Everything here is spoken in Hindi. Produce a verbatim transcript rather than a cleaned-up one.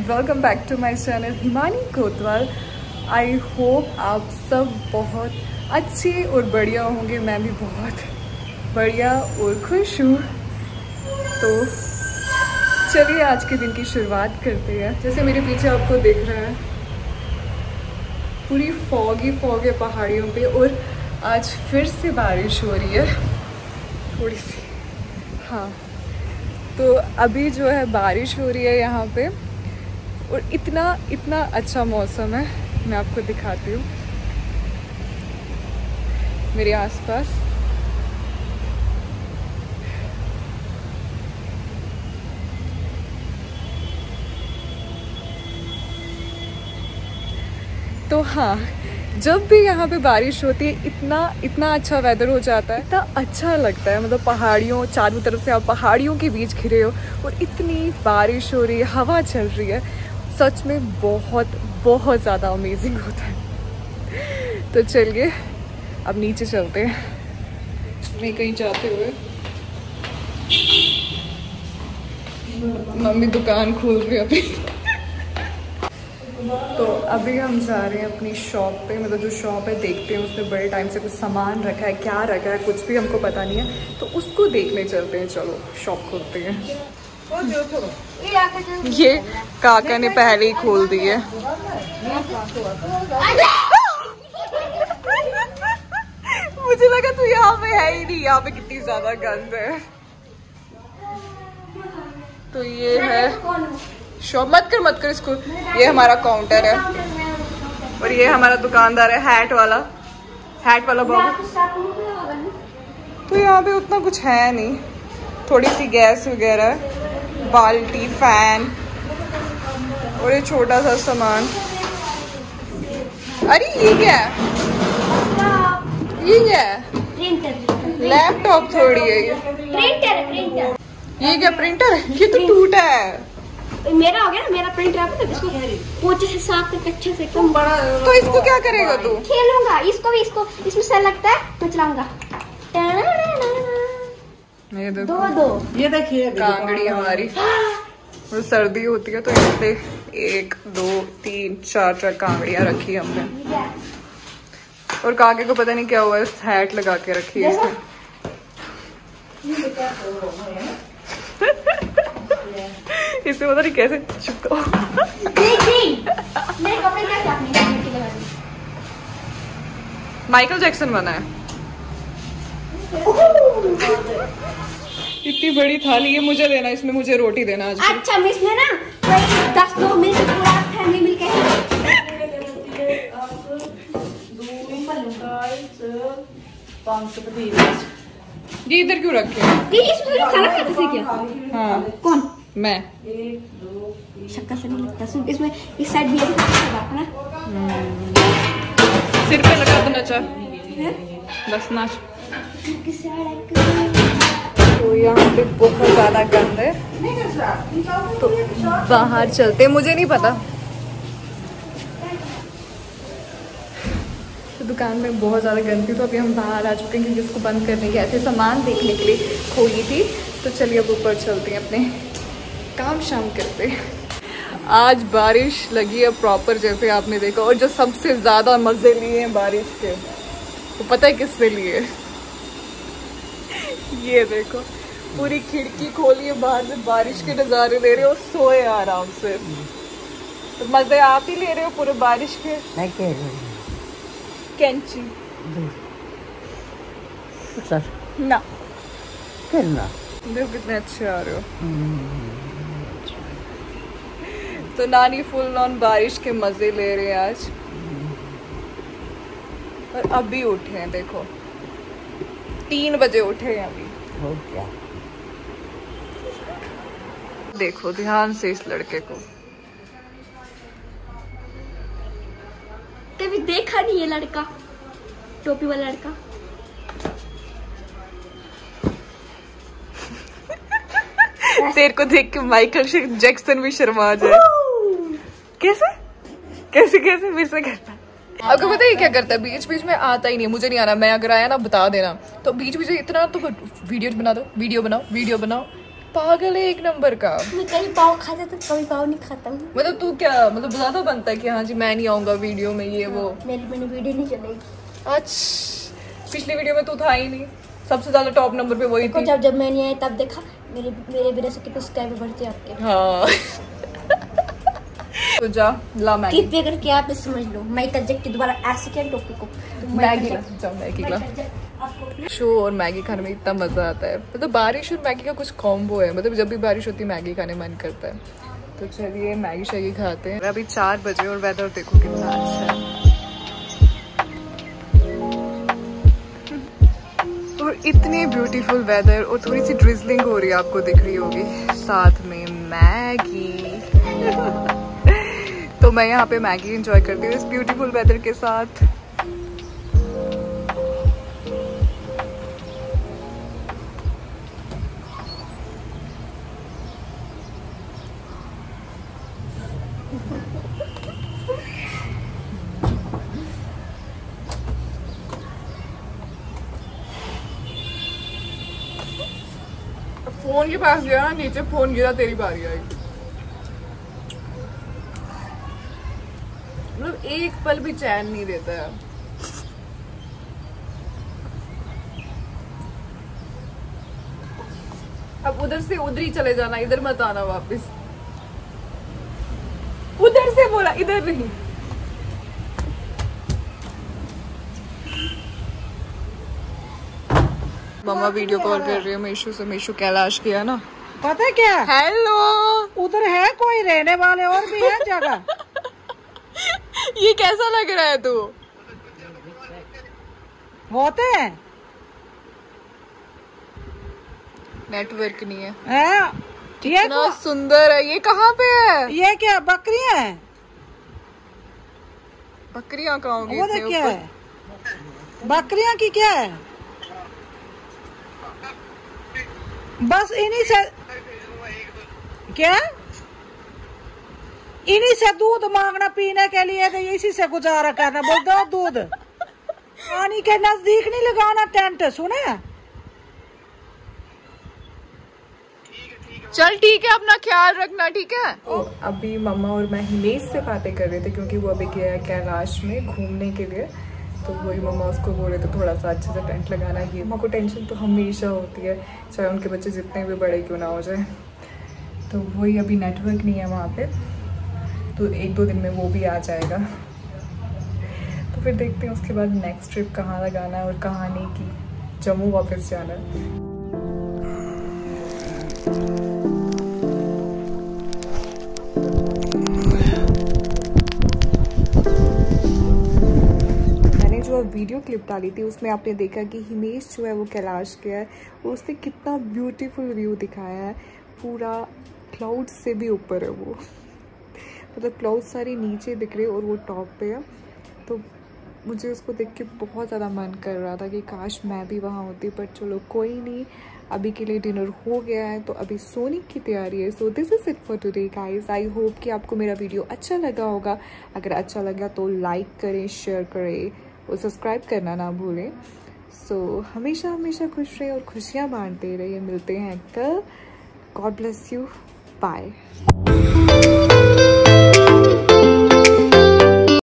And welcome back to my channel Himani Kotwal. I hope आप सब बहुत अच्छे और बढ़िया होंगे। मैं भी बहुत बढ़िया और खुश हूँ। तो चलिए आज के दिन की शुरुआत करते हैं। जैसे मेरे पीछे आपको दिख रहा है पूरी फॉगी फॉग है पहाड़ियों पे, और आज फिर से बारिश हो रही है थोड़ी सी। हाँ, तो अभी जो है बारिश हो रही है यहाँ पे, और इतना इतना अच्छा मौसम है। मैं आपको दिखाती हूँ मेरे आसपास। तो हाँ, जब भी यहाँ पे बारिश होती है इतना इतना अच्छा वेदर हो जाता है, इतना अच्छा लगता है। मतलब पहाड़ियों, चारों तरफ से आप पहाड़ियों के बीच घिरे हो और इतनी बारिश हो रही है, हवा चल रही है, सच में बहुत बहुत ज़्यादा अमेजिंग होता है। तो चलिए अब नीचे चलते हैं, नहीं कहीं जाते हुए। मम्मी दुकान खोल रही है अभी। तो अभी हम जा रहे हैं अपनी शॉप पे। मतलब जो शॉप है देखते हैं, उसमें बड़े टाइम से कुछ सामान रखा है, क्या रखा है कुछ भी हमको पता नहीं है, तो उसको देखने चलते हैं। चलो शॉप खोलते हैं। ये काका ने पहले ही खोल दी है। मुझे लगा तू यहाँ पे है ही नहीं, यहाँ पे कितनी ज्यादा गंद है। तो ये है शॉप। मत कर मत कर इसको। ये हमारा काउंटर है और ये हमारा दुकानदार है, हैट वाला हैट वाला बाबू। तो यहाँ पे उतना कुछ है नहीं, थोड़ी सी गैस वगैरह, बाल्टी, फैन और ये छोटा सा सामान। अरे ये क्या है? ये क्या है? लैपटॉप थोड़ी है ये। प्रिंटर प्रिंटर ये क्या प्रिंटर है? ये तो टूटा है। मेरा हो गया ना, मेरा प्रिंटर है तो इसको पोंछे से साफ करके अच्छे से एकदम बड़ा। तो इसको क्या करेगा तू? खेलूंगा इसको भी, इसको इसमें सेल लगता है तो चलाऊंगा। ये देखो, दो दो ये देखिए कांगड़ी हमारी। और सर्दी होती है तो इससे एक दो तीन चार चार कांगड़ियां रखी हमने। और काके को पता नहीं क्या हुआ है, हैट लगा के रखी है इसने। इससे पता नहीं कैसे चिपका। माइकल जैक्सन बना है। इतनी बड़ी थाली, ये मुझे देना, इसमें मुझे रोटी देना आज। अच्छा मिस में ना दस लोग मिल के पूरा फैमिली मिल के। ये इधर क्यों रखे? इसमें खाना खाते थे क्या? हाँ कौन? मैं। शक्कर से नहीं लगता। इसमें इस साइड भी है ना, सिर पे लगा दो नचा बस नाच। तो यहाँ पे बहुत ज्यादा गंद है, तो बाहर चलते। मुझे नहीं पता, तो दुकान में बहुत ज़्यादा गंद थी, तो अभी हम बाहर आ चुके हैं क्योंकि उसको बंद करने के ऐसे सामान देखने के लिए खोई थी। तो चलिए अब ऊपर चलते हैं, अपने काम शाम करते हैं। आज बारिश लगी है प्रॉपर, जैसे आपने देखा। और जो सबसे ज़्यादा मज़े लिए हैं बारिश के, तो पता है किससे लिए? ये देखो, पूरी खिड़की खोली है, बाहर से बारिश के नज़ारे ले रहे हो, सोए आराम से। तो मज़े आप ही ले रहे हो पूरे बारिश के। कैंची ना करना देखो कितने अच्छे आ रहे हो। तो नानी फुल ऑन बारिश के मजे ले रहे हैं आज। और अभी उठे हैं, देखो तीन बजे उठे हैं अभी। हो क्या? देखो ध्यान से इस लड़के को। कभी देखा नहीं ये लड़का, टोपी वाला लड़का। तेरे को देख के माइकल जैक्सन भी शर्मा जाए। कैसे कैसे कैसे फिर से करता है। आपको पता है ये क्या करता है? बीच बीच में आता ही नहीं, मुझे नहीं आना। मैं अगर आया ना बता देना। तो बीच बीच में इतना तो वीडियो बना दो, वीडियो बनाओ, वीडियो बनाओ। पागल है एक नंबर का। मैं कभी पाव खाता तो कभी पाव नहीं खाता हूँ। मतलब तू क्या मतलब ज्यादा बनता है कि हाँ जी मैं नहीं आऊंगा वीडियो में ये वो। मेरी मैंने वीडियो नहीं चलेगी। अच्छा पिछली वीडियो में तू था ही नहीं, सबसे ज्यादा टॉप नंबर पे वही थी। जब जब मैं नहीं आई तब देखा मेरे मेरे बिना से कितने सब्सक्राइबर बढ़ते आपके। हाँ तो जा ला मैगी। कितने करके आप समझ लो मैं तजक के दोबारा ऐसे क्या टॉपिक को मैगी ला, जाओ मैगी ला। शो और मैगी खाने में इतना मजा आता है, मतलब बारिश और मैगी का कुछ कॉम्बो है, मतलब जब भी बारिश होती है मैगी खाने मन करता है। तो चलिए मैगी शैगी खाते हैं। अभी चार बजे और वेदर देखो कितना अच्छा है, और इतनी ब्यूटीफुल वेदर, और थोड़ी सी ड्रिजलिंग हो रही है आपको दिख रही होगी, साथ में मैगी। तो मैं यहाँ पे मैगी एंजॉय करती हूँ इस ब्यूटीफुल वेदर के साथ। फोन के पास गया नीचे, फोन गिरा, तेरी बारी आई। मतलब एक पल भी चैन नहीं देता है। अब उधर से उधर ही चले जाना, इधर मत आना वापस। उधर से बोला, इधर नहीं। मम्मा वीडियो कॉल कर रही है मीशू से। मीशू कैलाश किया ना, पता है क्या? हेलो, उधर है कोई रहने वाले और भी है जगह। ये कैसा लग रहा है तू? होते हैं, नेटवर्क नहीं है। है? ये इतना सुंदर है। ये कहाँ पे है? ये क्या बकरियां हैं? बकरियां कहाँ होंगी? वो देख क्या है? बकरियां की क्या है? बस इन्हीं से क्या, इन्हीं से दूध मांगना पीने के लिए, तो इसी से गुजारा करना। बोल दो दूध। पानी के नजदीक नहीं लगाना टेंट, सुने? चल ठीक है, अपना ख्याल रखना, ठीक है। तो अभी मम्मा और मैं हिमेश से बातें कर रहे थे, क्योंकि वो अभी गया है कैलाश में घूमने के लिए। तो वही मम्मा उसको बोल रहे थे थोड़ा सा अच्छे से टेंट लगाना। ये मम्मा को टेंशन तो हमेशा होती है, चाहे उनके बच्चे जितने भी बड़े क्यों ना हो जाए। तो वही अभी नेटवर्क नहीं है वहाँ पे, तो एक दो दिन में वो भी आ जाएगा। तो फिर देखते हैं उसके बाद नेक्स्ट ट्रिप कहाँ लगाना है और कहाँ नहीं की। जम्मू वापस जाना है। जो वीडियो क्लिप डाली थी उसमें आपने देखा कि हिमेश जो है वो कैलाश गया है, और उसने कितना ब्यूटीफुल व्यू दिखाया है। पूरा क्लाउड से भी ऊपर है वो, मतलब क्लाउड सारी नीचे दिख रहे और वो टॉप पे है। तो मुझे उसको देख के बहुत ज़्यादा मन कर रहा था कि काश मैं भी वहाँ होती, पर चलो कोई नहीं। अभी के लिए डिनर हो गया है, तो अभी सोने की तैयारी है। So this is it for today guys. I hope कि आपको मेरा वीडियो अच्छा लगा होगा। अगर अच्छा लगा तो लाइक करें, शेयर करें और सब्सक्राइब करना ना भूलें। सो so, हमेशा हमेशा खुश रहे और खुशियाँ बांटते रहिए। मिलते हैं कल। God bless you, bye.